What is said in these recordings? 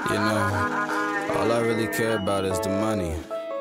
You know, all I really care about is the money.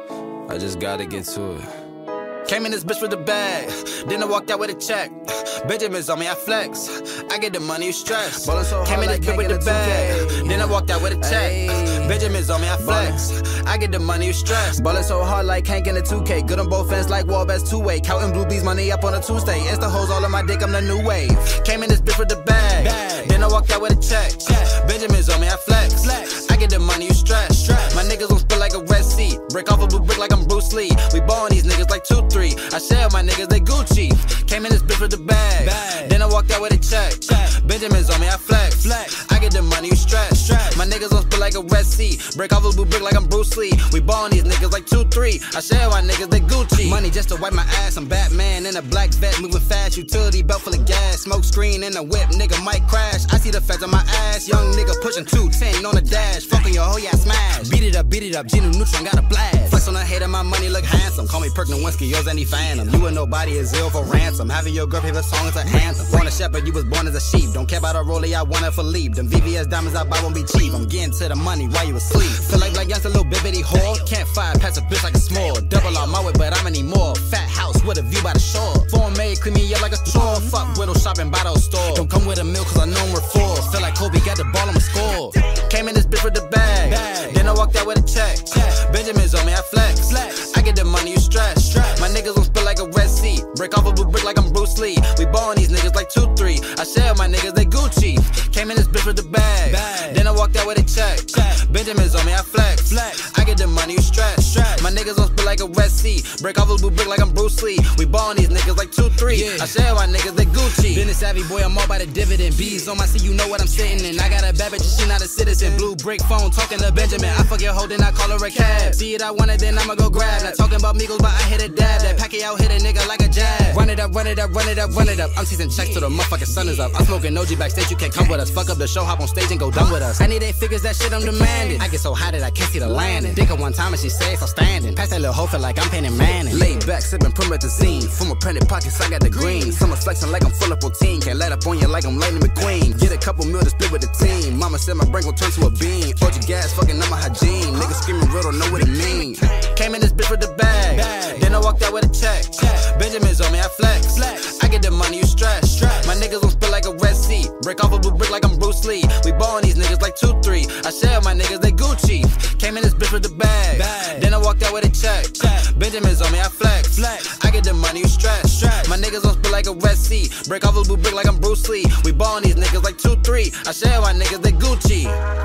I just gotta get to it. Came in this bitch with a bag, then I walked out with a check. Benjamin's on me, I flex. I get the money, you stress. So Came in this bitch with the bag, then I walked out with a check. Benjamin's on me, I flex. I get the money, you stress. Ballin' so hard like Kane in the 2K. Good on both ends like Wallbats two-way. Counting blue bees, money up on a Tuesday. Insta hoes all on my dick, I'm the new wave. Came in this bitch with the bag, then I walked out with a check. Benjamin's on me, I flex. I get the money, you stress. My niggas gon' spill like a Red Sea. Break off a blue brick like I'm Bruce Lee. We ballin' these niggas like 2-3. I share my niggas, they Gucci. Came in this bitch with the bag, then I walked out with a check. Benjamin's on me, I flex. I get the money, you stress. My niggas gon' spill like a Red Sea. Break off a blue brick like I'm Bruce Lee. We ballin' these niggas like 2-3. I share my niggas, they Gucci. Money just to wipe my ass. I'm Batman in a black vet, moving fast. Utility belt full of gas. Smoke screen in a whip, nigga might crash. I see the feds on my ass. Young nigga pushing 210 on the dash. Fucking your hoe, yeah, smash. Beat it up, Gino Neutron got a blast. Flex on the hater, my money look handsome. Call me Perk Nowinski, yours any phantom. You and nobody is ill for ransom. Having your girl favorite song is an anthem. Born a shepherd, you was born as a sheep. Don't care about a rollie, I want it for leap. Them VVS diamonds I buy won't be cheap. I'm getting to the money while you asleep. Feel like black youngster, little bibbity whore. Can't fire, pass a bitch like a small. Double on my way, but I'm any more. Fat house with a view by the shore. Foreign made, clean me up like a straw. Fuck widow shopping by the store. Don't come with a meal cause I know we're full. Feel like Kobe got the ball, I'ma score. Came in this bitch with the bag, then I walked out with a check. Benjamin's on me, I flex. I get the money, you stress. My niggas gon' spill like a Red Sea. Break off a blue brick like I'm Bruce Lee. We ballin' these niggas like 2-3. I share my niggas, they Gucci. Came in this bitch with the bag, then I walked out with a check. Benjamin's on me, I flex. I get the money, you stress. My niggas gon' spill like a Red Sea. Break off a blue brick like I'm Bruce Lee. We ballin' these niggas like 2-3. I share my niggas, they Gucci. Business savvy boy, I'm all by the dividend. Bees on my seat, you know what I'm sitting in. I got a bad bitch, she not a citizen. Blue brick phone, talking to Benjamin. I fuck your hoe, then I call her a cab. See it, I want it, then I'ma go grab. Not talking about Migos, but I hit a dab. That Pacquiao hit a nigga like a jab. Run it up. I'm teasing checks till the motherfucking sun is up. I'm smoking OG backstage, you can't come with us. Fuck up the show, hop on stage and go dumb with us. I need 8 figures, that shit I'm demanding. I get so high that I can't see the landing. Think of one time and she says I'm standing. Pass that little hoe, feel like I'm Penny Manning. Laid back, sipping promethazine. From my printed pockets, I got the green. Summer's flexing like I'm full of protein. Can't let up on you like I'm Lightning McQueen. Get a couple mil to split with the team. Mama said my brain gon' turn to a bean. OG gas, fucking up my hygiene. Niggas screaming real, don't know what it mean. Came in this bitch with the bag, then I walked out with a check. Benjamin's on me, I flex. I get the money, you stress. My niggas gon' spill like a Red Sea. Break off a blue brick like I'm Bruce Lee. We ballin' these niggas like 2-3. I share my niggas, they Gucci. Came in this bitch with the bag, then I walked out with a check. Benjamin's on me, I flex. I get the money, you stress. My niggas gon' spill like a Red Sea. Break off a blue brick like I'm Bruce Lee. We ballin' these niggas like 2-3. I share my niggas, they Gucci.